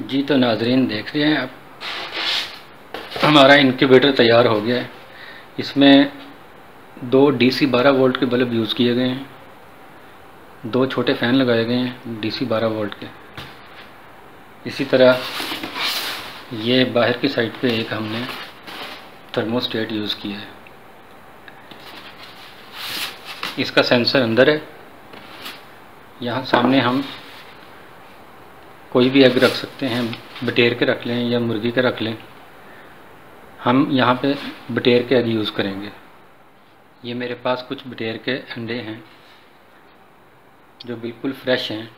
जी तो नाजरीन देख रहे हैं आप, हमारा इनक्यूबेटर तैयार हो गया है। इसमें दो DC 12 वोल्ट के बल्ब यूज़ किए गए हैं, दो छोटे फ़ैन लगाए गए हैं DC 12 वोल्ट के। इसी तरह ये बाहर की साइड पे एक हमने थर्मोस्टेट यूज़ किया है। इसका सेंसर अंदर है। यहाँ सामने हम कोई भी एग रख सकते हैं, बटेर के रख लें या मुर्गी के रख लें। हम यहाँ पे बटेर के एग यूज़ करेंगे। ये मेरे पास कुछ बटेर के अंडे हैं जो बिल्कुल फ्रेश हैं।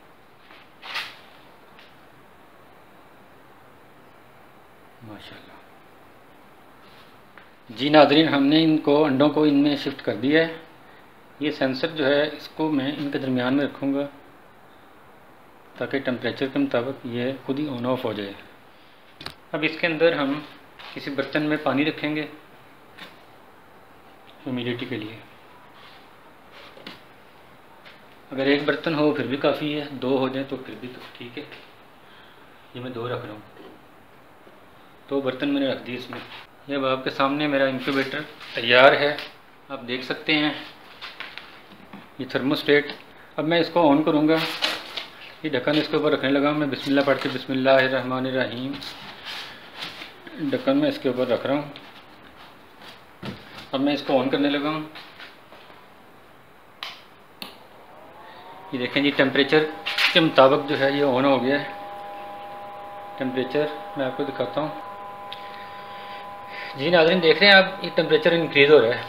माशाल्लाह। जी नाज़रीन, हमने इनको अंडों को इनमें शिफ्ट कर दिया है। ये सेंसर जो है इसको मैं इनके दरमियान में रखूँगा ताकि टेम्परेचर के मुताबिक ये खुद ही ऑन ऑफ हो जाए। अब इसके अंदर हम किसी बर्तन में पानी रखेंगे ह्यूमिडिटी के लिए। अगर एक बर्तन हो फिर भी काफ़ी है, दो हो जाए तो फिर भी तो ठीक है। ये मैं दो रख रहा हूँ, दो बर्तन मैंने रख दिए इसमें। ये अब आपके सामने मेरा इंक्यूबेटर तैयार है, आप देख सकते हैं। ये थर्मोस्टेट, अब मैं इसको ऑन करूँगा। ये ढक्कन इसके ऊपर रखने लगा मैं, बिस्मिल्लाह पढ़ के बिस्मिल्लाहिर्रहमानिर्रहीम ढक्कन में इसके ऊपर रख रहा हूँ। अब मैं इसको ऑन करने लगा हूँ। ये देखें जी, टेम्परेचर के मुताबिक जो है ये ऑन हो गया है। टेम्परेचर मैं आपको दिखाता हूँ। जी नाज़रीन देख रहे हैं आप, ये टेम्परेचर इंक्रीज़ हो रहा है।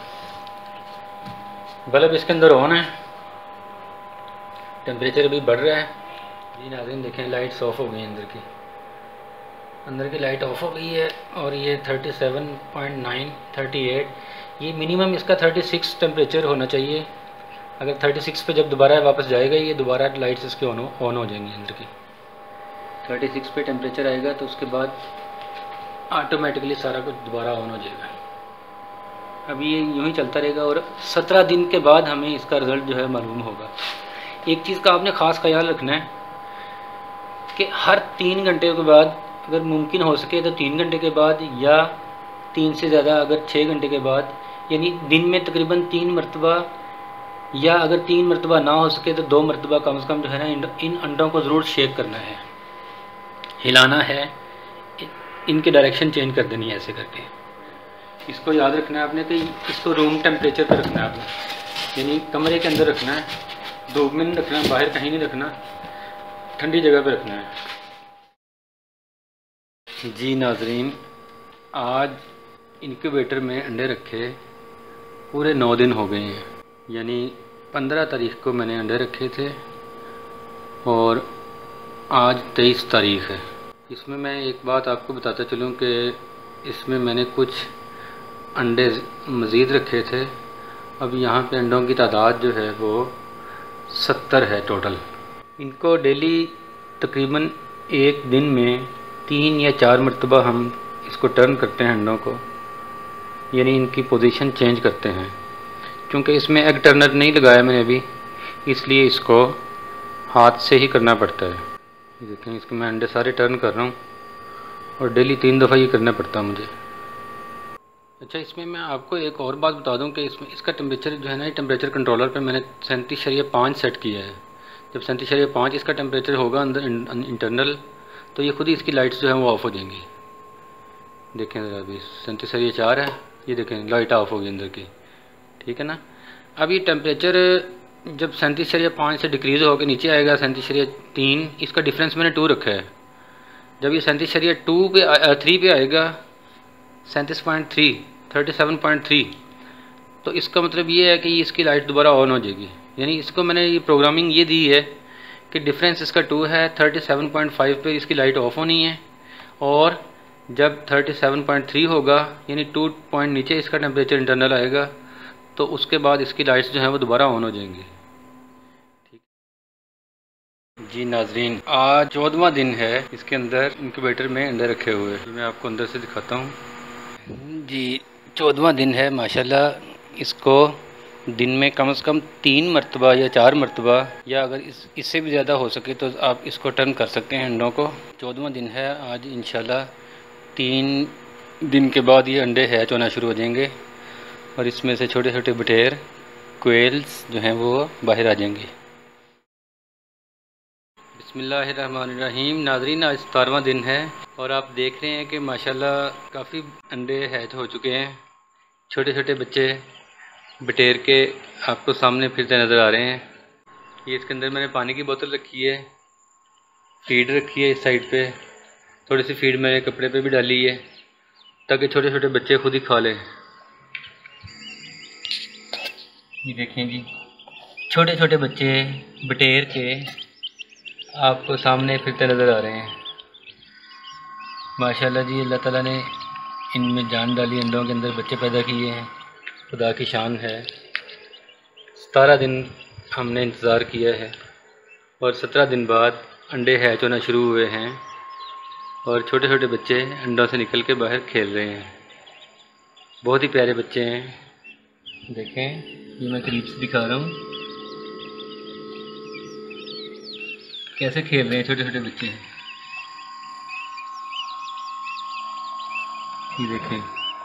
बल्ब इसके अंदर ऑन है, टेम्परेचर भी बढ़ रहा है। जी नाज़रीन देखें, लाइट्स ऑफ हो गई हैं अंदर की लाइट ऑफ हो गई है। और ये 37.9 38, ये मिनिमम इसका 36 टेम्परेचर होना चाहिए। अगर 36 पे जब दोबारा वापस जाएगा ये दोबारा लाइट्स इसके ऑन हो जाएंगी अंदर की। 36 पे टेम्परेचर आएगा तो उसके बाद ऑटोमेटिकली सारा कुछ दोबारा ऑन हो जाएगा। अब ये यूँ ही चलता रहेगा और 17 दिन के बाद हमें इसका रिज़ल्ट जो है मालूम होगा। एक चीज़ का आपने ख़ास ख्याल रखना है कि हर 3 घंटे के बाद, अगर मुमकिन हो सके तो 3 घंटे के बाद, या 3 से ज़्यादा अगर 6 घंटे के बाद, यानी दिन में तकरीबन 3 मरतबा, या अगर 3 मरतबा ना हो सके तो 2 मरतबा कम से कम जो है ना इन अंडों को ज़रूर शेक करना है, हिलाना है, इनकी डायरेक्शन चेंज कर देनी है ऐसे करके। इसको याद रखना है आपने कि इसको रूम टेम्परेचर पर रखना है आपने, यानी कमरे के अंदर रखना है, धूप में नहीं रखना, बाहर कहीं नहीं रखना, ठंडी जगह पर रखना है। जी नाज़रीन, आज इनक्यूबेटर में अंडे रखे पूरे 9 दिन हो गए हैं, यानी 15 तारीख को मैंने अंडे रखे थे और आज 23 तारीख है। इसमें मैं एक बात आपको बताता चलूँ कि इसमें मैंने कुछ अंडे मज़ीद रखे थे। अब यहाँ पे अंडों की तादाद जो है वो 70 है टोटल। इनको डेली तकरीबन एक दिन में 3 या 4 मरतबा हम इसको टर्न करते हैं अंडों को, यानी इनकी पोजीशन चेंज करते हैं। क्योंकि इसमें एग टर्नर नहीं लगाया मैंने अभी, इसलिए इसको हाथ से ही करना पड़ता है। ये देखें, इसके मैं अंडे सारे टर्न कर रहा हूँ और डेली 3 दफ़ा ये करना पड़ता है मुझे। अच्छा, इसमें मैं आपको एक और बात बता दूं कि इसमें इसका टेम्परेचर जो है ना, टेम्परेचर कंट्रोलर पे मैंने 37.5 सेट किया है। जब 37.5 इसका टेम्परेचर होगा अंदर इंटरनल, तो ये खुद ही इसकी लाइट्स जो है वो ऑफ हो जाएंगी। देखें ज़रा, अभी 37.4 है, ये देखें लाइट ऑफ होगी अंदर की, ठीक है ना। अब ये टेम्परेचर जब 37.5 से डिक्रीज़ होकर नीचे आएगा 37.3, इसका डिफरेंस मैंने 2 रखा है। जब ये 37.2 पे 3 पे आएगा 37.3 तो इसका मतलब ये है कि इसकी लाइट दोबारा ऑन हो जाएगी। यानी इसको मैंने ये प्रोग्रामिंग ये दी है कि डिफरेंस इसका 2 है, 37.5 पे इसकी लाइट ऑफ होनी है, और जब 37.3 होगा यानी 2 पॉइंट नीचे इसका टेम्परेचर इंटरनल आएगा तो उसके बाद इसकी लाइट्स जो हैं वो दोबारा ऑन हो जाएंगी। ठीक जी नाजरीन, आज 14वां दिन है इसके अंदर इंक्यूबेटर में अंडे रखे हुए। मैं आपको अंदर से दिखाता हूँ। जी 14वां दिन है माशाल्लाह। इसको दिन में कम से कम 3 मरतबा या 4 मरतबा, या अगर इससे भी ज़्यादा हो सके तो आप इसको टर्न कर सकते हैं अंडों को। 14वां दिन है आज, इंशाल्लाह 3 दिन के बाद ये अंडे हैच होना शुरू हो जाएंगे और इसमें से छोटे छोटे बटेर क्वेल्स जो हैं वो बाहर आ जाएंगे। बिस्मिल्लाहिर्रहमानिर्रहीम। नाज़रीन, आज 17वां दिन है और आप देख रहे हैं कि माशाल्लाह काफ़ी अंडे हैच हो चुके हैं। छोटे छोटे बच्चे बटेर के आपको सामने फिरते नज़र आ रहे हैं। ये इसके अंदर मैंने पानी की बोतल रखी है, फीड रखी है इस साइड पे, थोड़ी सी फीड मैंने कपड़े पे भी डाली है ताकि छोटे छोटे बच्चे खुद ही खा लें। ये देखें जी, छोटे छोटे बच्चे बटेर के आपको सामने फिरते नज़र आ रहे हैं। माशाल्लाह जी, अल्लाह ताला ने इनमें जान डाली, अंडों के अंदर बच्चे पैदा किए हैं, खुदा की शान है। 17 दिन हमने इंतज़ार किया है और 17 दिन बाद अंडे हैच होना शुरू हुए हैं और छोटे छोटे बच्चे अंडों से निकल के बाहर खेल रहे हैं। बहुत ही प्यारे बच्चे हैं। देखें, ये मैं करीब से दिखा रहा हूँ कैसे खेल रहे हैं छोटे छोटे बच्चे। ये देखें,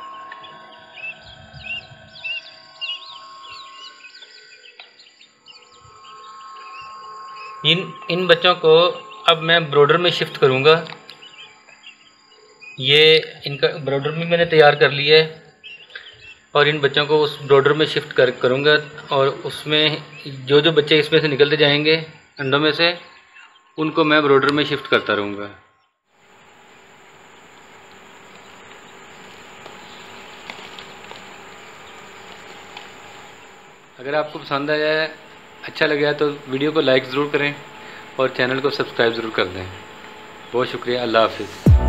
इन बच्चों को अब मैं ब्रोडर में शिफ्ट करूँगा। ये इनका ब्रोडर भी मैंने तैयार कर लिया है और इन बच्चों को उस ब्रोडर में शिफ्ट करूँगा और उसमें जो जो बच्चे इसमें से निकलते जाएंगे अंडों में से, उनको मैं ब्रोडर में शिफ्ट करता रहूँगा। अगर आपको पसंद आया है, अच्छा लगा तो वीडियो को लाइक ज़रूर करें और चैनल को सब्सक्राइब ज़रूर कर दें। बहुत शुक्रिया। अल्लाह हाफ़िज़।